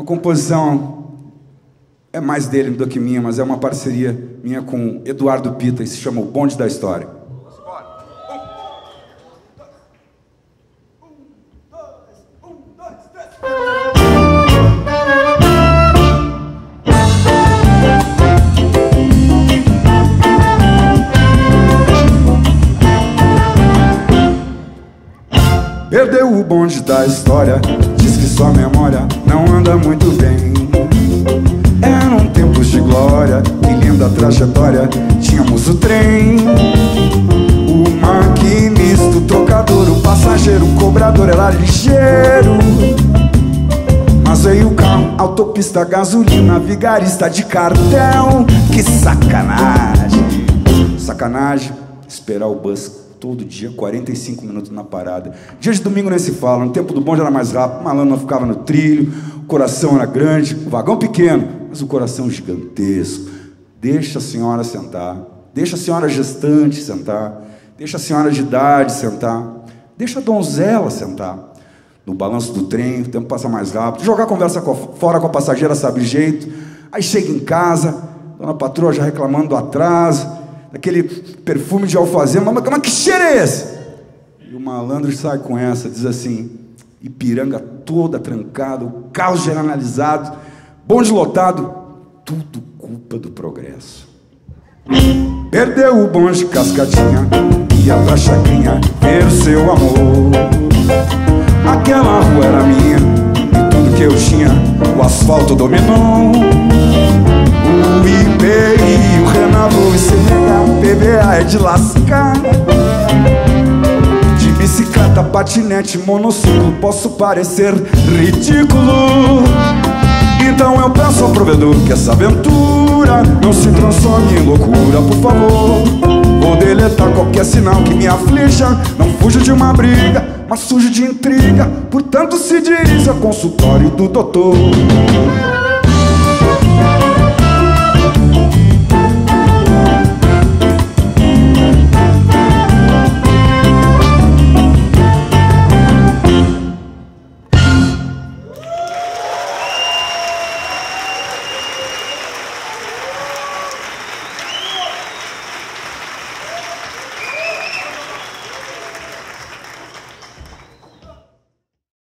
composição é mais dele do que minha, mas é uma parceria minha com Eduardo Pita e se chama O Bonde da História. Perdeu o bonde da história, diz que sua memória não anda muito bem. Eram tempos de glória, que linda trajetória, tínhamos o trem. O maquinista, o trocador, o passageiro, o cobrador era ligeiro. Mas veio o carro, autopista, gasolina, vigarista de cartel. Que sacanagem, sacanagem, esperar o bus todo dia, 45 minutos na parada. Dia de domingo nem se fala, no tempo do bonde era mais rápido, o malandro não ficava no trilho, o coração era grande, o vagão pequeno, mas o coração gigantesco. Deixa a senhora sentar, deixa a senhora gestante sentar, deixa a senhora de idade sentar, deixa a donzela sentar. No balanço do trem, o tempo passa mais rápido, jogar a conversa fora com a passageira sabe jeito, aí chega em casa, dona patroa já reclamando do atraso, daquele perfume de alfazema, mas que cheiro é esse? E o malandro sai com essa, diz assim, Ipiranga toda trancada, o carro generalizado, bonde lotado, tudo culpa do progresso. Perdeu o bonde cascadinha, ia pra chacrinha ver o seu amor. Aquela rua era minha, e tudo que eu tinha, o asfalto dominou. O IPI, o Renault, o ICNH, o PVA é de lascar. De bicicleta, patinete, monociclo, posso parecer ridículo. Então eu peço ao provedor que essa aventura não se transforme em loucura, por favor. Vou deletar qualquer sinal que me aflija. Não fujo de uma briga, mas sujo de intriga. Portanto se dirige ao consultório do doutor.